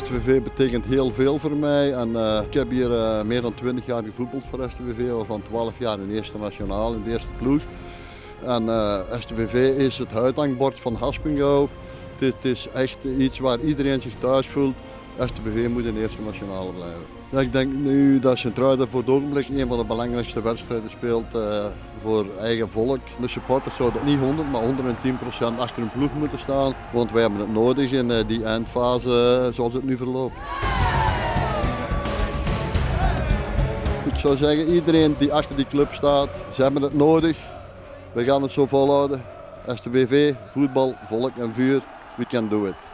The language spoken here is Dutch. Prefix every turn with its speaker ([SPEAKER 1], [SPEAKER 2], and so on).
[SPEAKER 1] STVV betekent heel veel voor mij en ik heb hier meer dan 20 jaar gevoetbald voor STVV, van 12 jaar in de eerste nationaal, in de eerste ploeg. En STVV is het uithangbord van Haspengouw. Dit is echt iets waar iedereen zich thuis voelt. STVV moet in de eerste nationale blijven. Ja, ik denk nu dat Sint-Truiden voor het ogenblik een van de belangrijkste wedstrijden speelt voor eigen volk. De supporters zouden niet 100, maar 110% achter hun ploeg moeten staan. Want wij hebben het nodig in die eindfase zoals het nu verloopt. Ik zou zeggen, iedereen die achter die club staat, ze hebben het nodig. We gaan het zo volhouden. STVV, voetbal, volk en vuur, we can do it.